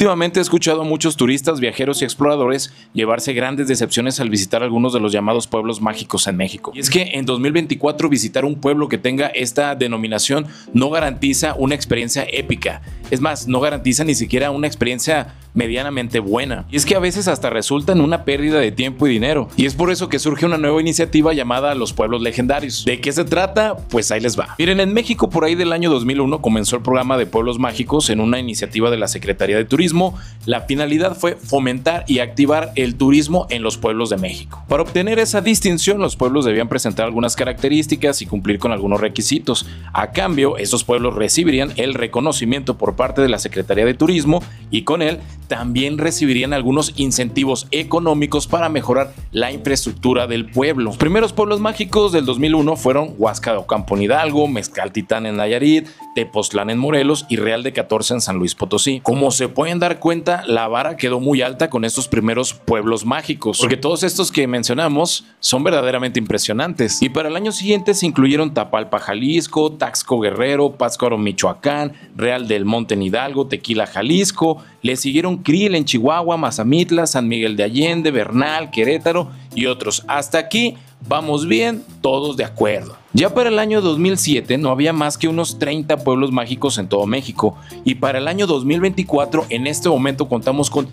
Últimamente he escuchado a muchos turistas, viajeros y exploradores llevarse grandes decepciones al visitar algunos de los llamados pueblos mágicos en México. Y es que en 2024 visitar un pueblo que tenga esta denominación no garantiza una experiencia épica. Es más, no garantiza ni siquiera una experiencia medianamente buena. Y es que a veces hasta resulta en una pérdida de tiempo y dinero. Y es por eso que surge una nueva iniciativa llamada Los Pueblos Legendarios. ¿De qué se trata? Pues ahí les va. Miren, en México por ahí del año 2001 comenzó el programa de Pueblos Mágicos en una iniciativa de la Secretaría de Turismo. La finalidad fue fomentar y activar el turismo en los pueblos de México. Para obtener esa distinción, los pueblos debían presentar algunas características y cumplir con algunos requisitos. A cambio, esos pueblos recibirían el reconocimiento por parte de la Secretaría de Turismo y con él también recibirían algunos incentivos económicos para mejorar la infraestructura del pueblo. Los primeros pueblos mágicos del 2001 fueron Huasca de Ocampo en Hidalgo, Mezcaltitán en Nayarit, Tepoztlán en Morelos y Real de 14 en San Luis Potosí. Como se pueden dar cuenta, la vara quedó muy alta con estos primeros pueblos mágicos, porque todos estos que mencionamos son verdaderamente impresionantes. Y para el año siguiente se incluyeron Tapalpa, Jalisco, Taxco, Guerrero, Pátzcuaro, Michoacán, Real del Monte en Hidalgo, Tequila, Jalisco. Le siguieron Krill en Chihuahua, Mazamitla, San Miguel de Allende, Bernal, Querétaro y otros. Hasta aquí vamos bien, todos de acuerdo. Ya para el año 2007 no había más que unos 30 pueblos mágicos en todo México y para el año 2024 en este momento contamos con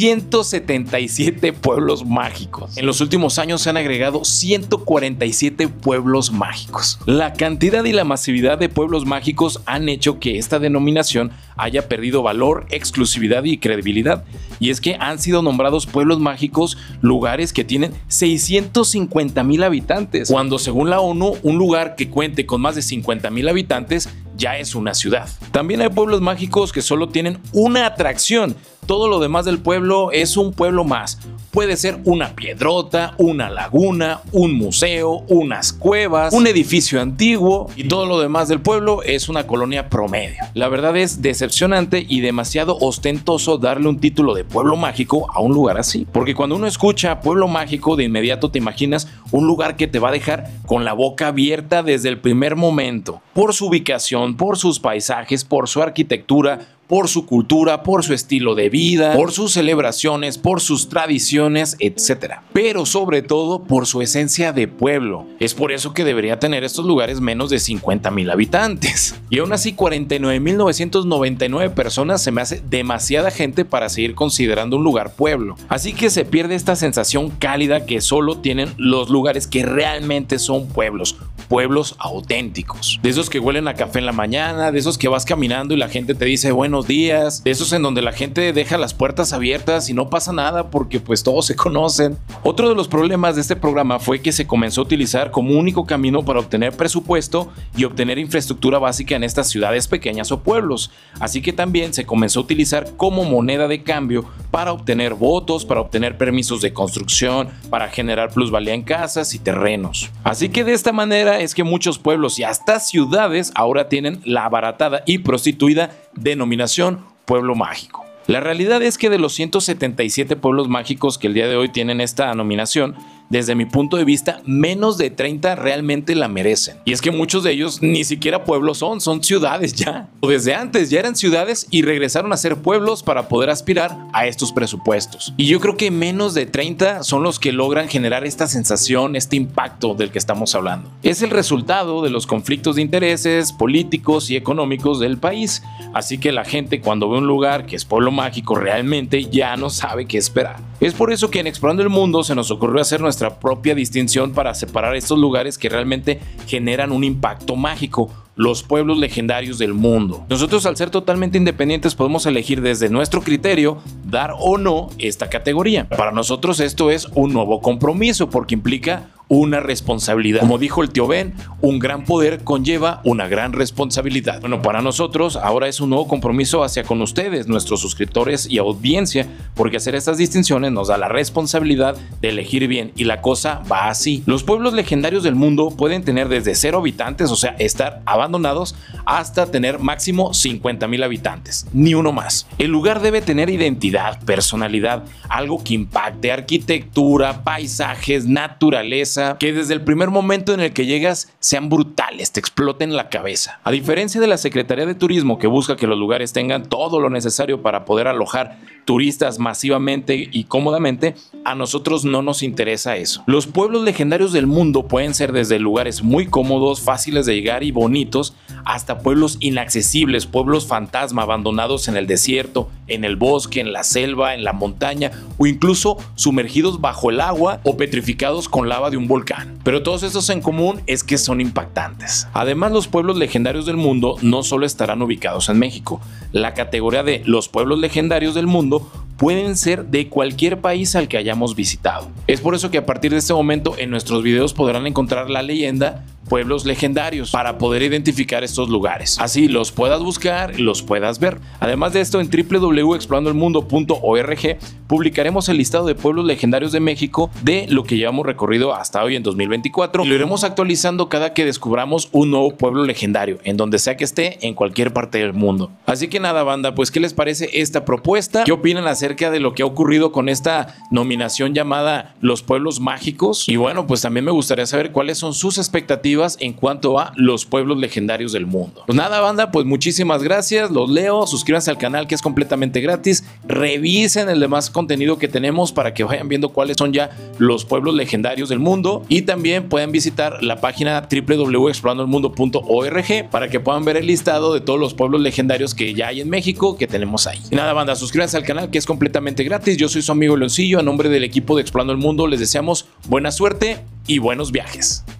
177 pueblos mágicos. En los últimos años se han agregado 147 pueblos mágicos. La cantidad y la masividad de pueblos mágicos han hecho que esta denominación haya perdido valor, exclusividad y credibilidad. Y es que han sido nombrados pueblos mágicos lugares que tienen 650,000 habitantes, cuando según la ONU un lugar que cuente con más de 50,000 habitantes ya es una ciudad. También hay pueblos mágicos que solo tienen una atracción. Todo lo demás del pueblo es un pueblo más. Puede ser una piedrota, una laguna, un museo, unas cuevas, un edificio antiguo y todo lo demás del pueblo es una colonia promedio. La verdad es decepcionante y demasiado ostentoso darle un título de pueblo mágico a un lugar así. Porque cuando uno escucha pueblo mágico de inmediato te imaginas un lugar que te va a dejar con la boca abierta desde el primer momento. Por su ubicación, por sus paisajes, por su arquitectura, por su cultura, por su estilo de vida, por sus celebraciones, por sus tradiciones, etc. Pero sobre todo por su esencia de pueblo. Es por eso que debería tener estos lugares menos de 50,000 habitantes. Y aún así 49,999 personas se me hace demasiada gente para seguir considerando un lugar pueblo. Así que se pierde esta sensación cálida que solo tienen los lugares que realmente son pueblos. Pueblos auténticos, de esos que huelen a café en la mañana, de esos que vas caminando y la gente te dice buenos días, de esos en donde la gente deja las puertas abiertas y no pasa nada porque pues todos se conocen. Otro de los problemas de este programa fue que se comenzó a utilizar como único camino para obtener presupuesto y obtener infraestructura básica en estas ciudades pequeñas o pueblos, así que también se comenzó a utilizar como moneda de cambio para obtener votos, para obtener permisos de construcción, para generar plusvalía en casas y terrenos. Así que de esta manera es que muchos pueblos y hasta ciudades ahora tienen la abaratada y prostituida denominación pueblo mágico. La realidad es que de los 177 pueblos mágicos que el día de hoy tienen esta denominación, desde mi punto de vista, menos de 30 realmente la merecen. Y es que muchos de ellos ni siquiera pueblos son ciudades ya. O desde antes ya eran ciudades y regresaron a ser pueblos para poder aspirar a estos presupuestos. Y yo creo que menos de 30 son los que logran generar esta sensación, este impacto del que estamos hablando. Es el resultado de los conflictos de intereses políticos y económicos del país. Así que la gente cuando ve un lugar que es pueblo mágico realmente ya no sabe qué esperar. Es por eso que en Explorando el Mundo se nos ocurrió hacer nuestra propia distinción para separar estos lugares que realmente generan un impacto mágico, los pueblos legendarios del mundo. Nosotros, al ser totalmente independientes, podemos elegir desde nuestro criterio dar o no esta categoría. Para nosotros esto es un nuevo compromiso porque implica una responsabilidad. Como dijo el tío Ben, un gran poder conlleva una gran responsabilidad. Bueno, para nosotros ahora es un nuevo compromiso hacia con ustedes, nuestros suscriptores y audiencia, porque hacer estas distinciones nos da la responsabilidad de elegir bien y la cosa va así. Los pueblos legendarios del mundo pueden tener desde 0 habitantes, o sea, estar abandonados, hasta tener máximo 50,000 habitantes, ni uno más. El lugar debe tener identidad, personalidad, algo que impacte, arquitectura, paisajes, naturaleza, sorpresa, que desde el primer momento en el que llegas sean brutales, te exploten la cabeza. A diferencia de la Secretaría de Turismo, que busca que los lugares tengan todo lo necesario para poder alojar turistas masivamente y cómodamente, a nosotros no nos interesa eso. Los pueblos legendarios del mundo pueden ser desde lugares muy cómodos, fáciles de llegar y bonitos, hasta pueblos inaccesibles, pueblos fantasma abandonados en el desierto, en el bosque, en la selva, en la montaña o incluso sumergidos bajo el agua o petrificados con lava de un volcán. Pero todos estos en común es que son impactantes. Además, los pueblos legendarios del mundo no solo estarán ubicados en México. La categoría de los pueblos legendarios del mundo pueden ser de cualquier país al que hayamos visitado. Es por eso que a partir de este momento en nuestros videos podrán encontrar la leyenda pueblos legendarios para poder identificar estos lugares. Así los puedas buscar y los puedas ver. Además de esto, en www.explorandolmundo.org publicaremos el listado de pueblos legendarios de México de lo que llevamos recorrido hasta hoy en 2024 y lo iremos actualizando cada que descubramos un nuevo pueblo legendario, en donde sea que esté, en cualquier parte del mundo. Así que nada, banda, pues ¿qué les parece esta propuesta? ¿Qué opinan acerca de lo que ha ocurrido con esta nominación llamada Los Pueblos Mágicos? Y bueno, pues también me gustaría saber cuáles son sus expectativas en cuanto a los pueblos legendarios del mundo. Pues nada, banda, pues muchísimas gracias, los leo, suscríbanse al canal que es completamente gratis, revisen el demás contenido que tenemos para que vayan viendo cuáles son ya los pueblos legendarios del mundo y también pueden visitar la página www.explorandolmundo.org para que puedan ver el listado de todos los pueblos legendarios que ya hay en México que tenemos ahí. Y nada, banda, suscríbanse al canal que es completamente gratis, yo soy su amigo Leoncillo, a nombre del equipo de Explorando el Mundo les deseamos buena suerte y buenos viajes.